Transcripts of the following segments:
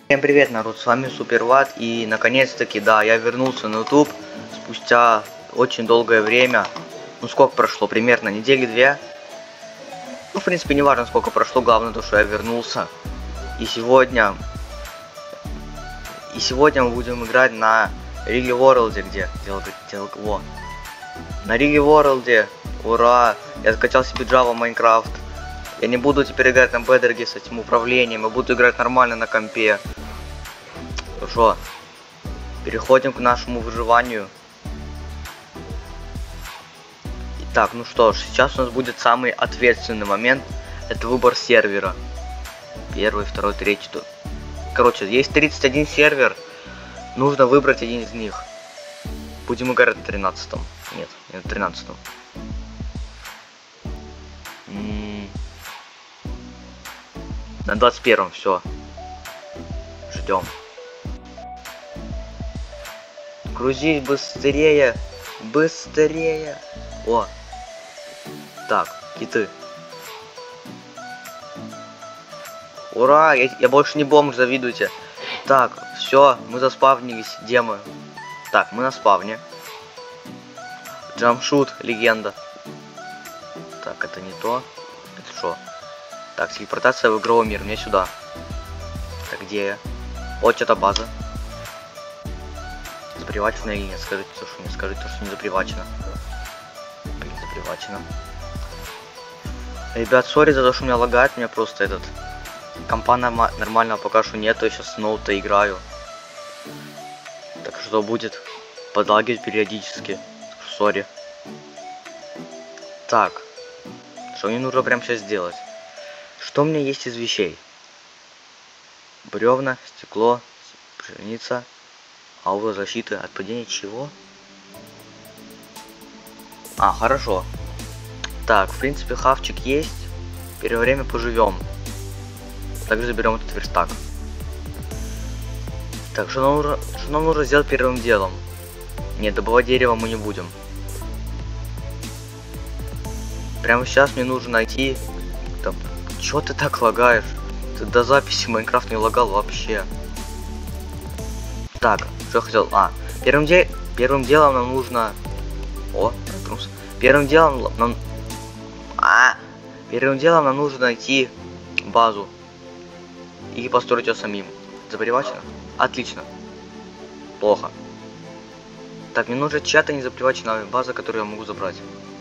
Всем привет, народ, с вами Суперват, и наконец-таки, да, я вернулся на YouTube спустя очень долгое время. Ну, сколько прошло? Примерно недели-две. Ну, в принципе, не важно, сколько прошло, главное то, что я вернулся. И сегодня мы будем играть на Риге Ворлде, на Риге Ворлде, ура! Я скачал себе Java Minecraft. Я не буду теперь играть на Бедерге с этим управлением, я буду играть нормально на компе. Хорошо. Переходим к нашему выживанию. Итак, ну что ж, сейчас у нас будет самый ответственный момент. Это выбор сервера. Первый, второй, третий. Короче, есть 31 сервер. Нужно выбрать один из них. Будем играть на 13-м. Нет, не на 13-м. На 21-м, все. Ждем. Грузись быстрее. Быстрее. О. Так, киты. Ура, я больше не бомж, завидуйте. Так, все, мы заспавнились. Где мы? Так, мы на спавне. Джампшут, легенда. Так, это не то. Это что? Так, телепортация в игровой мир, мне сюда. Так, где я? Вот это база. Запривачено или нет? Скажите, что не скажите, что не запривачено. Блин, запривачено. Ребят, сори за то, что у меня лагает, у меня просто этот... Компа нормального пока что нету, я сейчас снова-то играю. Так что будет подлагивать периодически. Сори. Так. Что мне нужно прямо сейчас сделать? Что у меня есть из вещей? Бревна, стекло, пшеница, аура защиты от падения чего? А, хорошо. Так, в принципе, хавчик есть. Первое время поживем. Также заберем этот верстак. Так, что нам нужно сделать первым делом? Нет, добывать дерево мы не будем. Прямо сейчас мне нужно найти... Там... Чё ты так лагаешь? Ты до записи Майнкрафт не лагал вообще. Так, что я хотел... А, первым делом нам нужно... О, трус. Первым делом нам нужно найти базу. И построить ее самим. Запривачено? Отлично. Плохо. Так, мне нужно чья-то незаприваченная база, которую я могу забрать.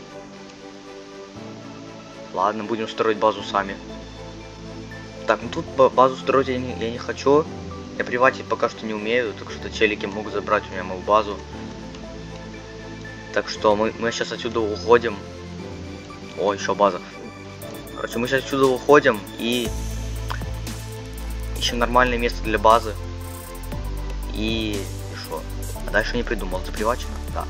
Ладно, будем строить базу сами. Так, ну тут базу строить я не хочу. Я приватить пока что не умею, так что челики могут забрать у меня мою базу. Так что мы сейчас отсюда уходим. О, еще база. Короче, мы сейчас отсюда уходим и... ищем нормальное место для базы. И что? А дальше не придумал. Запривачено? Да.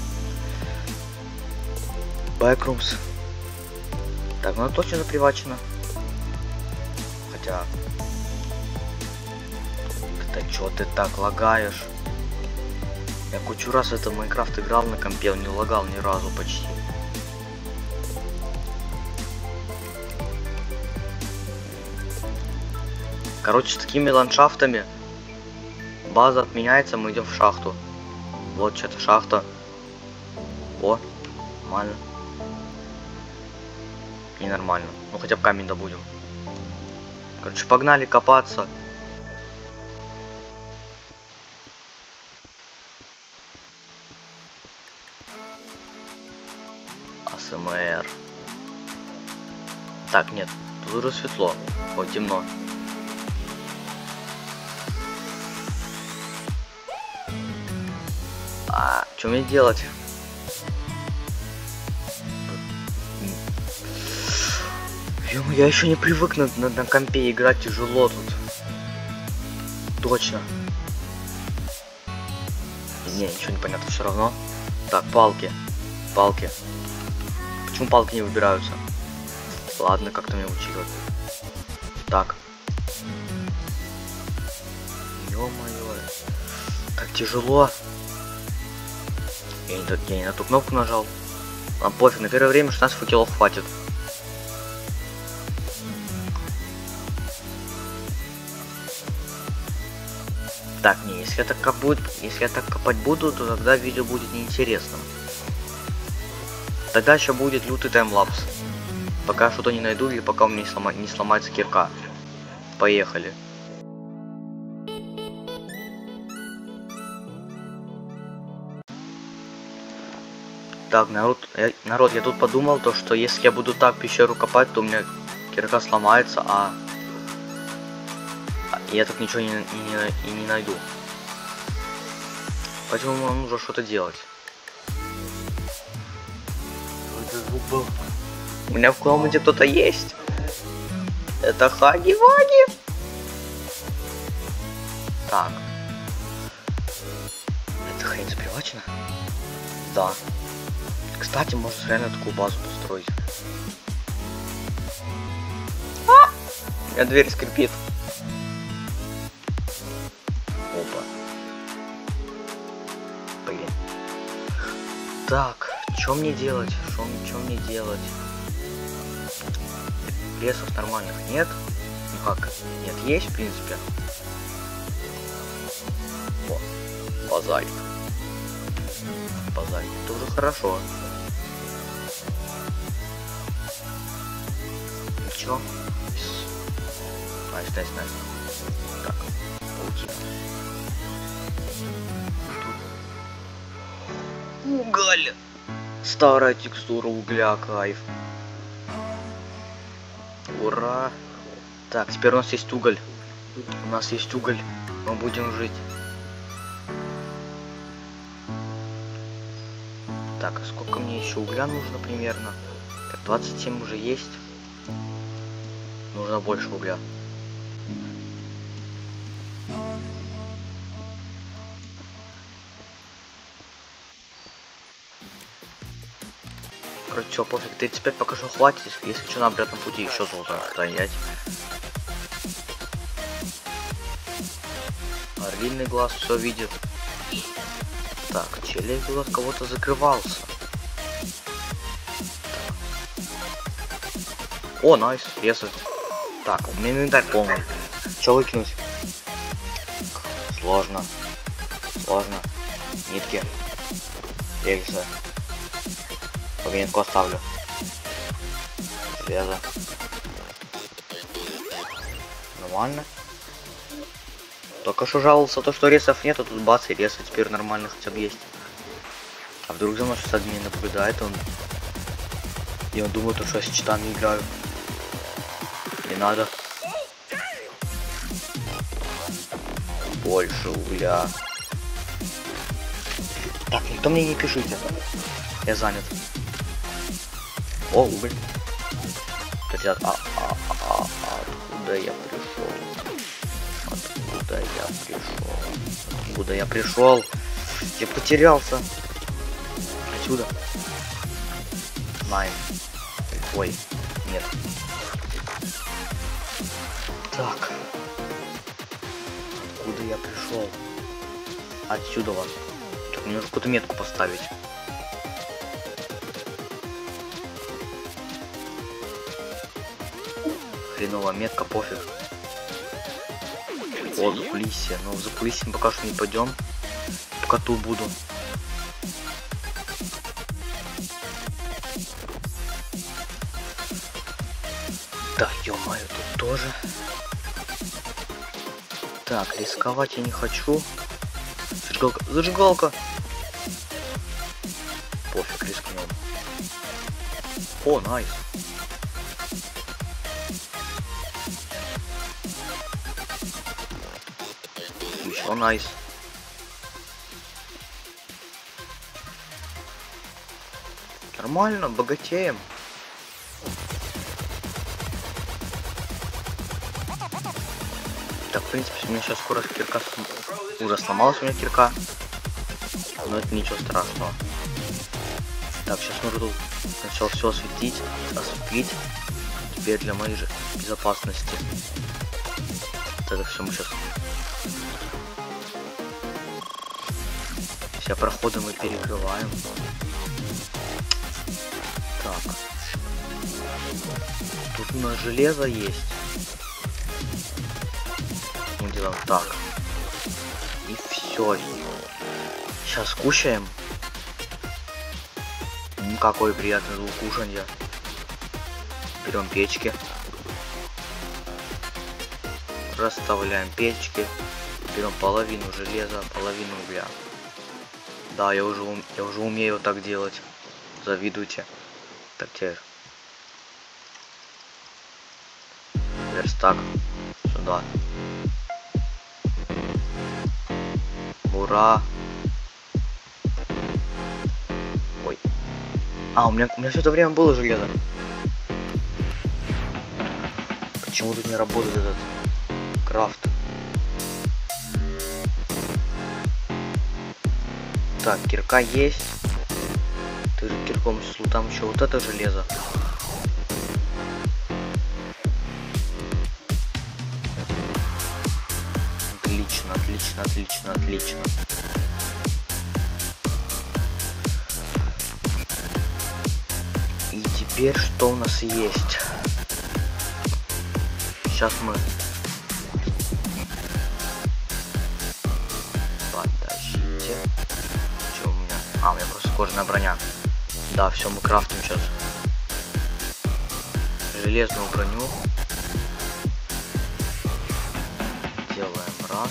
Backrooms. Так, ну точно запривачено. Хотя... Это чё ты так лагаешь? Я кучу раз в этот Майнкрафт играл на компе, он не лагал ни разу почти. Короче, с такими ландшафтами база отменяется, мы идем в шахту. Вот что-то шахта. О, нормально. Ненормально. Ну хотя бы камень добудем. Короче, погнали копаться. АСМР. Так, нет, тут уже светло. Ой, темно. А что мне делать? Я еще не привык на компе играть, тяжело тут. Точно. Не, ничего не понятно все равно. Так, палки. Палки. Почему палки не выбираются? Ладно, как-то мне училось. Так. Ё-моё. Как тяжело. Я не на ту кнопку нажал. А пофиг, на первое время 16 факелов хватит. Так, не, если я так копать буду, то тогда видео будет неинтересным. Тогда еще будет лютый таймлапс. Пока что-то не найду или пока у меня не сломается кирка. Поехали. Так, народ, я тут подумал, то что если я буду так пещеру копать, то у меня кирка сломается, а я так ничего не найду. Поэтому нам нужно что-то делать. У меня в комнате кто-то есть. Это Хаги-Ваги. Так. Это хрень запривачена? Да. Кстати, можно реально такую базу построить. У меня дверь скрипит. Опа. Блин. Так, что мне делать? Что мне делать? Лесов нормальных нет. Ну как? Нет, есть в принципе. О, базальт. Базальт. Это уже хорошо. Ничего. Найс. Так, паутина. Уголь. Старая текстура угля, кайф. Ура. Так, теперь у нас есть уголь. Мы будем жить. Так, а сколько мне еще угля нужно примерно? Так, 27 уже есть. Нужно больше угля. Короче, все, пофиг. 35 пока что хватит. Если что, на обратном пути еще золото стоять. Орлиный глаз все видит. Так, челик глаз кого-то закрывался. О, найс, резать. Так, у меня инвентарь полный. Че выкинуть? Сложно. Нитки. Рельсы. Вагонетку оставлю. Железо. Нормально. Только что жаловался то, что ресов нет, а тут бац, и ресы теперь нормально хотя бы есть. А вдруг за мной сейчас админ наблюдает, и он думает, что я с читами играю. Не надо. Больше угля. Так, никто мне не пишите. Я занят. О, уголь. Хотят, откуда я пришел? Откуда я пришел? Я потерялся. Отсюда. Найн. Ой, нет. Так. Откуда я пришел? Отсюда вас. Так, мне нужно какую-то метку поставить. Хреновая метка, пофиг. О, закулисье. Но в закулисье мы пока что не пойдем. Пока тут буду. Да, ё-моё, тут тоже. Так, рисковать я не хочу. Зажигалка. Пофиг, рискнем. О, найс. Еще найс. Нормально, богатеем. Так, в принципе, у меня сейчас скоро кирка уже сломалась, у меня кирка. Но это ничего страшного. Так, сейчас нужно тут сначала все осветить. Теперь для моей же безопасности. Это все мы сейчас. Все проходы мы перекрываем. Так. Тут у нас железо есть. Мы делаем так. Все. Сейчас кушаем. Какой приятный звук кушанья. Берем печки. Расставляем печки. Берем половину железа, половину угля. Да, я уже умею так делать. Завидуйте. Так, теперь. Верстак. Сюда. Ура. Ой. А, у меня все это время было железо. Почему тут не работает этот крафт? Так, кирка есть. Ты же кирком там еще вот это железо. Отлично, отлично, отлично, отлично. И теперь что у нас есть? Сейчас мы... Подождите. Что у меня? А, у меня просто кожаная броня. Да, все, мы крафтим сейчас. Железную броню. Делаем раз.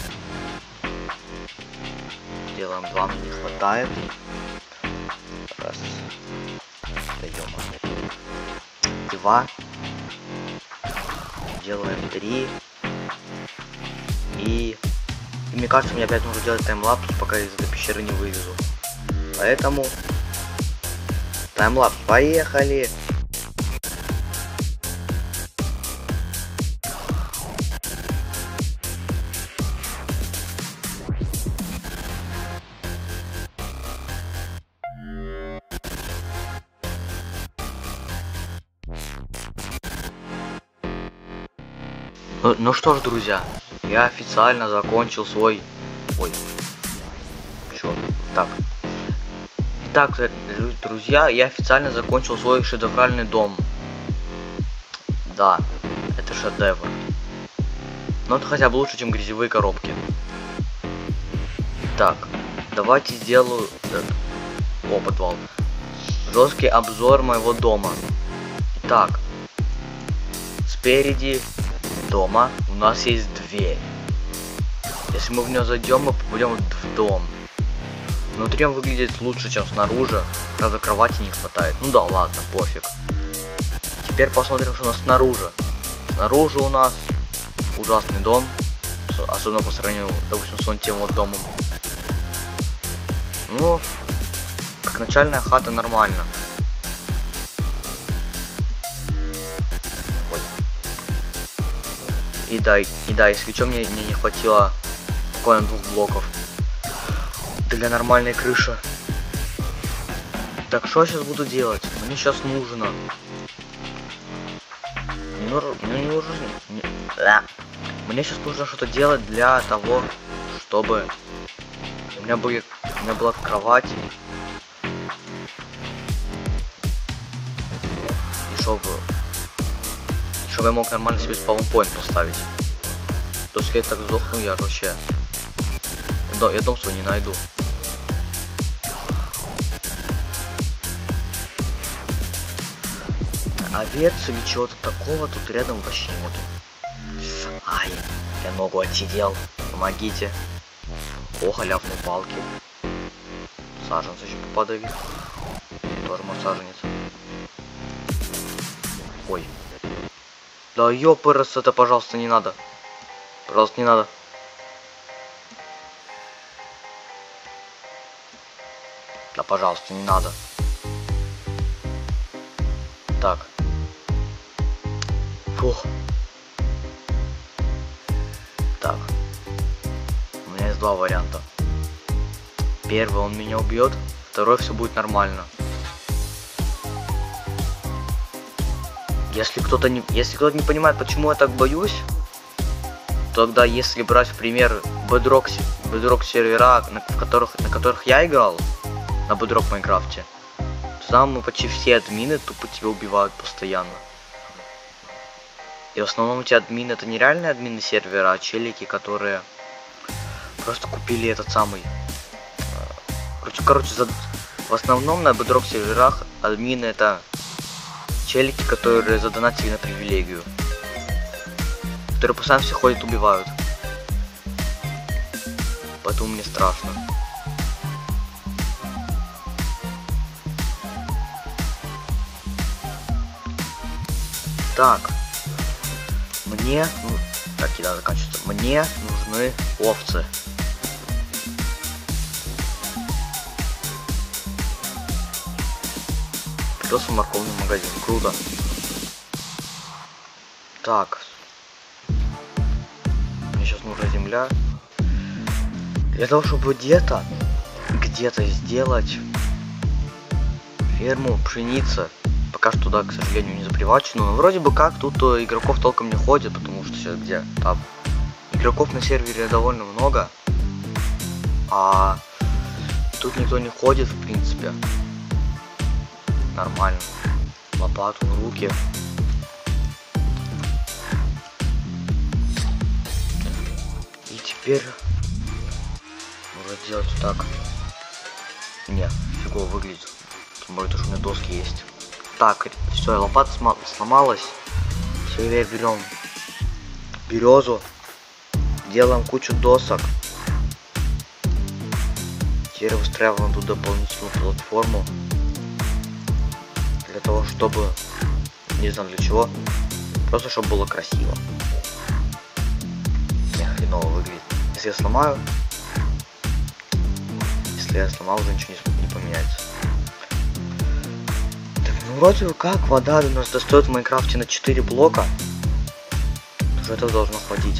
Делаем два, мне не хватает. Раз. Даем. Два. Делаем 3. И мне кажется, мне опять нужно делать таймлапс, пока я из этой пещеры не вывезу. Поэтому таймлапс, поехали! Ну что ж, друзья, я официально закончил свой... Ой. Чё? Так. Итак, друзья, я официально закончил свой шедевральный дом. Да, это шедевр. Но это хотя бы лучше, чем грязевые коробки. Так, давайте сделаю... О, подвал. Жесткий обзор моего дома. Итак, спереди дома у нас есть дверь. Если мы в нее зайдем, мы попадем в дом. Внутри он выглядит лучше, чем снаружи. Правда, кровати не хватает. Ну да, ладно, пофиг. Теперь посмотрим, что у нас снаружи. Снаружи у нас ужасный дом. Особенно по сравнению, допустим, с тем вот домом. Ну, как начальная хата нормально. И да, если что, мне не хватило буквально 2 блоков для нормальной крыши. Так, что я сейчас буду делать? Мне сейчас нужно... Мне сейчас нужно что-то делать для того, чтобы у меня была кровать. И чтобы я мог нормально себе спаунпоинт поставить. То есть, если я так сдохну, я вообще... Да, я дом свой не найду. Овец или чего-то такого тут рядом вообще нету. Ай, я ногу отсидел. Помогите. О, халявные палки. Саженцы еще подавить. Тоже мой саженец. Ой. Да ёпырс, это, пожалуйста, не надо. Пожалуйста, не надо. Да, пожалуйста, не надо. Так. Фух. Так. У меня есть 2 варианта. Первый, он меня убьет. Второй, все будет нормально. Если кто-то не понимает, почему я так боюсь, тогда если брать в пример Bedrock сервера, на которых я играл, на Bedrock Майнкрафте, то там почти все админы тупо тебя убивают постоянно. И в основном эти админы это не реальные админы сервера, а челики, которые просто купили этот самый. Короче, в основном на бедрок серверах админы это челики, которые задонатили на привилегию. Которые постоянно все ходят, убивают. Поэтому мне страшно. Так. Мне... так, еда заканчивается. Мне нужны овцы. Придется в морковный магазин. Круто. Так. Мне сейчас нужна земля. Для того, чтобы где-то сделать ферму пшеницы. Пока что туда, к сожалению, не запривачено. Но вроде бы как тут игроков толком не ходит, потому что сейчас где? Там игроков на сервере довольно много. А тут никто не ходит, в принципе. Нормально. Лопату в руки. И теперь нужно делать вот так. Не, фигово выглядит. Тем более, то, что у меня доски есть. Так, все, лопата сломалась. Теперь берем березу. Делаем кучу досок. Теперь выстраиваем тут дополнительную платформу. Для того, чтобы... не знаю для чего. Просто чтобы было красиво. Не, хреново выглядит. Если я сломаю... Если я сломал, уже ничего не поменяется. Так, ну вроде как вода у нас достает в Майнкрафте на 4 блока. Уже этого должно хватить.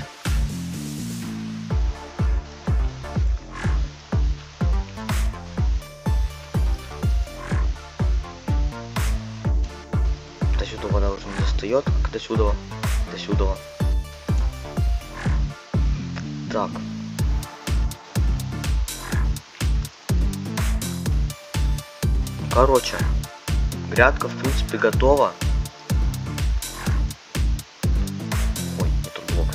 До сюда вода уже не достает, как до сюда. До сюда. Так. Короче, грядка в принципе готова. Ой, не тот блок.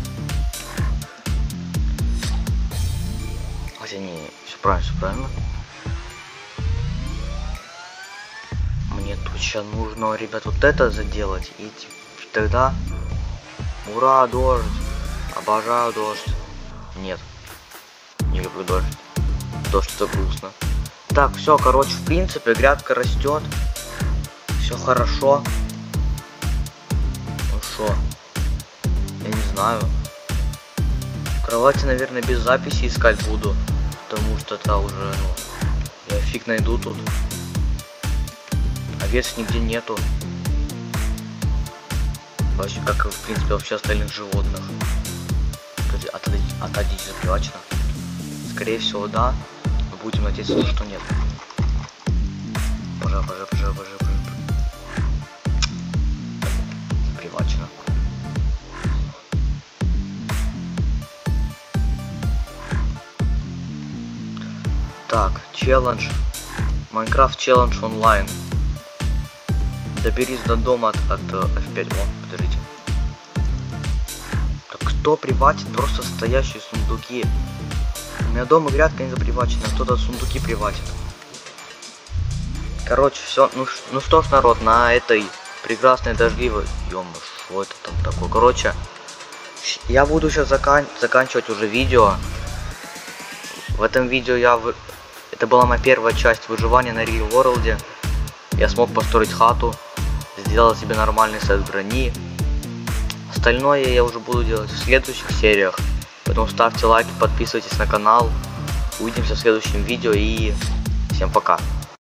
Хотя не, все правильно. Мне тут сейчас нужно, ребят, вот это заделать. И тогда... Ура, дождь! Обожаю дождь. Нет. Не люблю дождь. Дождь это грустно. Так, все, короче, в принципе, грядка растет. Все хорошо. Ну что? Я не знаю. Кровати, наверное, без записи искать буду. Потому что это уже, ну, я фиг найду тут. Овец нигде нету. Вообще, как и, в принципе, вообще остальных животных. Отойдите запривачено. Скорее всего, да. Но будем надеяться, что нет. Боже. Запривачено. Так, челлендж. Майнкрафт челлендж онлайн. Доберись до дома от F5. О, подождите. Так кто приватит просто стоящие сундуки? У меня дома грядка не запривачена, кто-то сундуки приватит. Короче, все. Ну что ж, народ, на этой прекрасной дождливой... Ё-моё, что это там такое? Короче, я буду сейчас заканчивать уже видео. В этом видео это была моя первая часть выживания на Real World. Я смог построить хату, сделал себе нормальный сет брони. Остальное я уже буду делать в следующих сериях. Поэтому ставьте лайки, подписывайтесь на канал. Увидимся в следующем видео и всем пока.